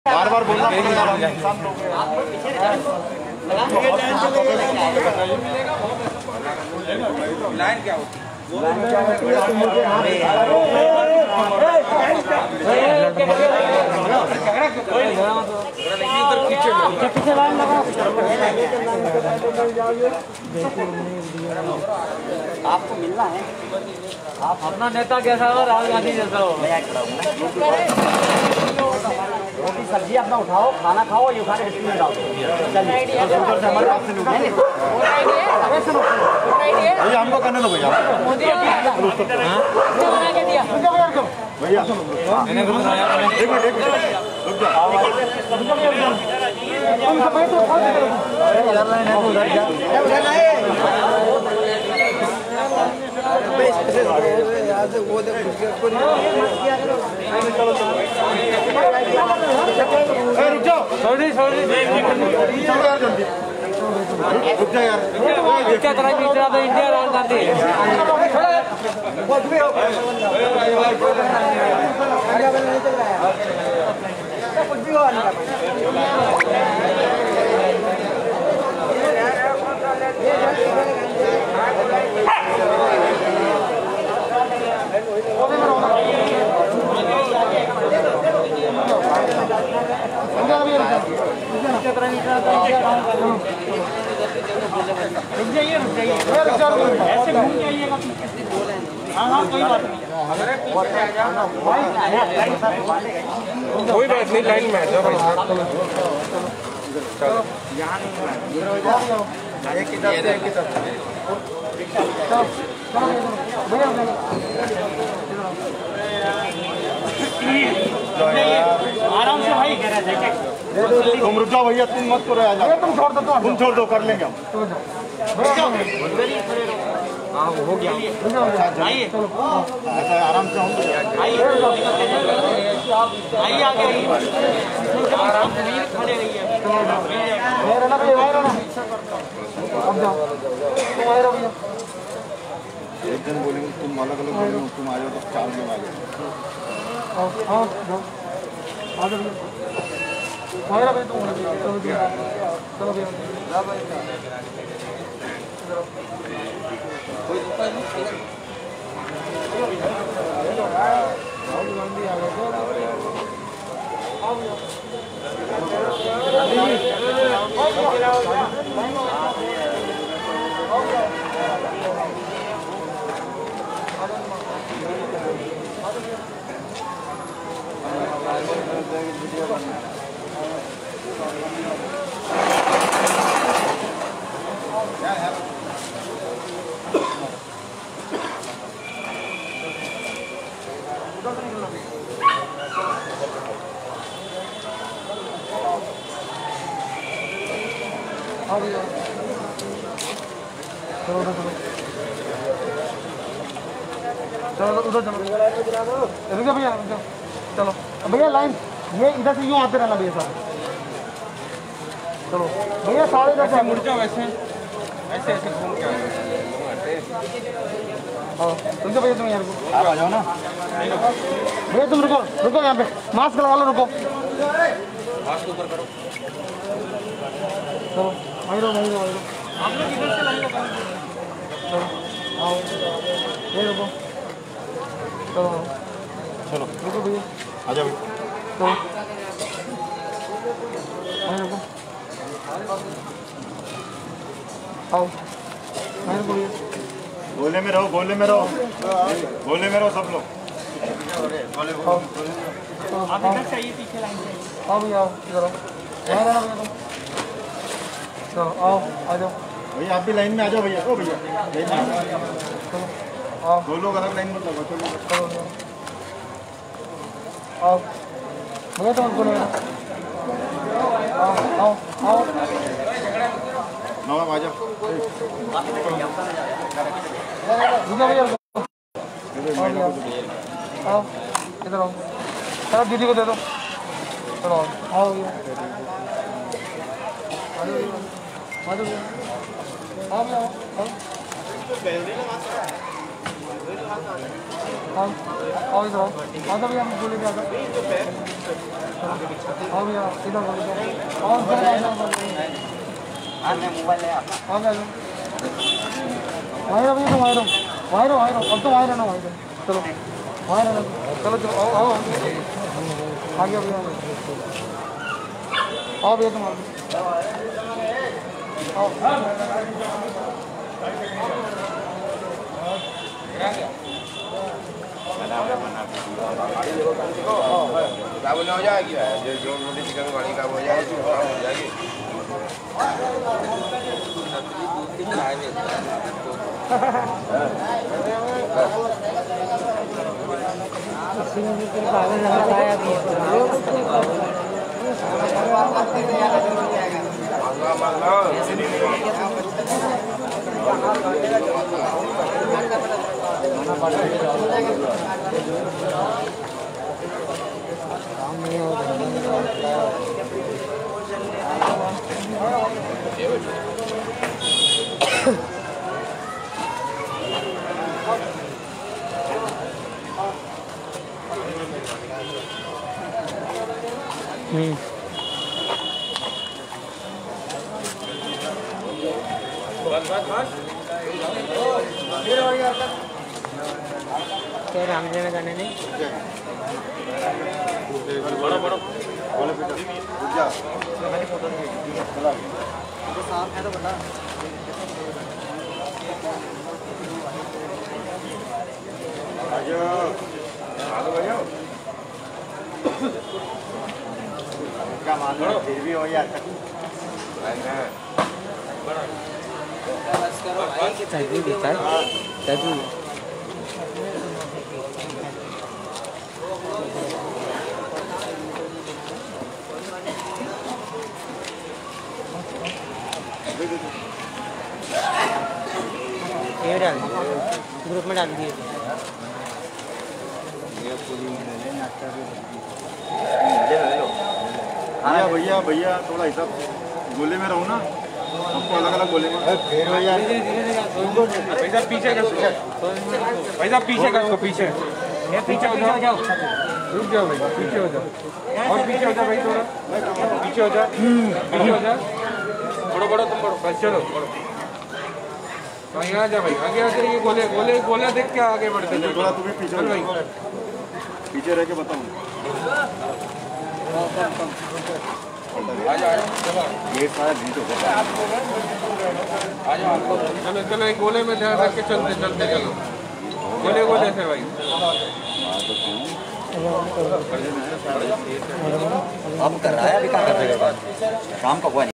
बार बार बोलना पड़ेगा। लाइन क्या होती है? पीछे लाइन लगा। आपको मिलना है, आप अपना नेता कैसा हो, राहुल गांधी जैसा हो। रोटी सब्जी अपना उठाओ, खाना खाओ, ये उठा के डस्टबिन में डालो। भैया हमको करने दो भैया। भैया एक मिनट रुक जाओ। रुक जा यार, क्या तरह की तो इंडिया राहुल गांधी ऐसे घूम जाइएगा। हाँ हाँ कोई बात नहीं, कोई बात नहीं, लाइन में आ जाओ भाई। चलो एक की तरफ एक की तरफ आराम से भाई। तुम रुक जाओ भैया, तुम मत करो, आ जाओ। तुम छोड़ दो, कर लेंगे हम। हाँ हो गया, आइए ऐसा आराम से हम आइए आगे आराम से नहीं खड़े रहिए। एक जन बोलेंगे, तुम अलग अलग बोलेंगे, तुम आ जाओ तो 4 लोग आ जाओ। चलो उधर चलो, रुक भैया, चलो भैया लाइन, ये इधर से यूँ आते रहना भैया साहब। चलो भैया 10:30 मुड़ जाओ, ऐसे ऐसे ऐसे घूम के रुको भैया, तुम यहाँ रुको, आप आ जाओ ना भैया तुम रुको रुको, यहाँ पे मास्क लगा लो, रुको मास्क ऊपर करो। चलो वहीं रहो वहीं रहो, आप लोग इधर से लाइन लगा। चलो आओ, ये रुको, चलो चलो रुको भैया, आ जाओ। चलो वहीं रुको, आओ वहीं रुको भैया, गोले में रहो, गोले में रहो, गोले में रहो सब लोग। आप इधर से आइए, पीछे लाइन से। आओ भैया, आओ इधर आओ, वहीं रहना भैया तुम, चलो आओ आ जाओ भैया, आप भी लाइन में आ जाओ भैया। ओ भैया लाइन में चलो आओ, 2 लोग अलग लाइन में लगो। चलो चलो आओ भैया, तुम बोलो, आओ आओ आओ, नवाब आ जाओ। रुको भैया, आओ इधर आओ, चलो दीदी को दे दो, चलो आओ भैया, आ जाओ भैया, आओ भैया, आओ हाँ आओ इधर आओ आजा भैया हम गोले पे आजा हाँ भैया इधर गोले पे और मोबाइल ले आप हाँ भैया वायर भैया तो वायर अब तो वायर है ना वायर चलो वायर है चलो चलो आओ आओ आ गया भैया आओ भैया तुम आओ क्या बोलना हो जाएगी जो रोटी चिकन गाड़ी का हो जाएगी हो जाएगी क्या रामजी में जाने नहीं बड़ा बड़ा बोले बेटा रुक जा तो साफ है तो बता आजा आलो भैया क्या मान लो फिर भी हो जाता चाहिए दिखता है चाहिए ये डाल ग्रुप में डाल दिए भैया भैया भैया थोड़ा हिसाब गोले में रहो ना सबको अलग अलग गोले में फिर भैया भाई साहब पीछे कर भाई साहब पीछे कर उसको पीछे पीछे हो जाओ रुक जाओ भाई पीछे हो जाओ और पीछे हो जाओ भाई थोड़ा पीछे हो जाओ पीछे हो जाओ बड़ो बड़ो तुम बड़ो बस चलो भाई आ जा भाई आगे आके ये गोले गोले गोला देख के आगे बढ़ते चलो थोड़ा तुम्हें पीछे भाई पीछे रह के बताऊँ आ जाओ ये सारा बीच होगा आ जाओ चलो चलो एक गोले में ध्यान रख के चलते चलते चलो गोले गोले से भाई अब कर रहा है अभी क्या कर रहा है काम का हुआ नहीं